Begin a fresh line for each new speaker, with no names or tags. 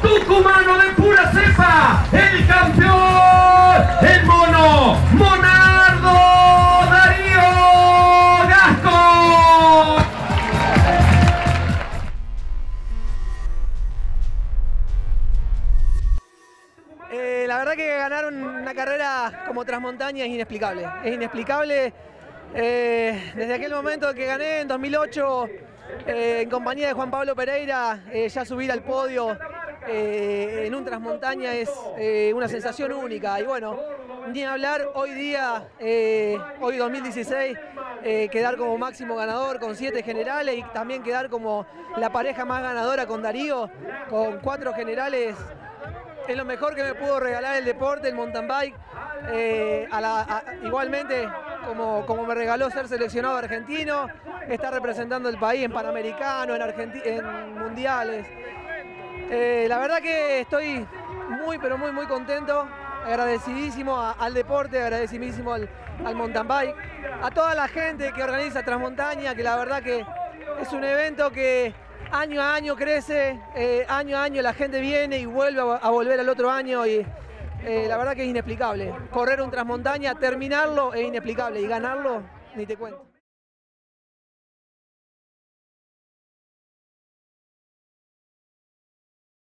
tucumano de pura cepa, el campeón, el mono, Monardo Darío Gasco.
La verdad que ganar una carrera como Transmontaña es inexplicable. Es inexplicable. Desde aquel momento que gané en 2008 en compañía de Juan Pablo Pereira, ya subir al podio en un Transmontaña es una sensación única. Y bueno, ni hablar hoy día, hoy 2016, quedar como máximo ganador con 7 generales y también quedar como la pareja más ganadora con Darío, con 4 generales. Es lo mejor que me pudo regalar el deporte, el mountain bike. Igualmente, como me regaló ser seleccionado argentino, estar representando el país en Panamericano, en mundiales. La verdad que estoy muy, pero muy contento, agradecidísimo al deporte, agradecidísimo al mountain bike, a toda la gente que organiza Transmontaña, que la verdad que es un evento que año a año crece, año a año la gente viene y vuelve a volver al otro año y la verdad que es inexplicable. Correr un Transmontaña, terminarlo es inexplicable y ganarlo, ni te cuento.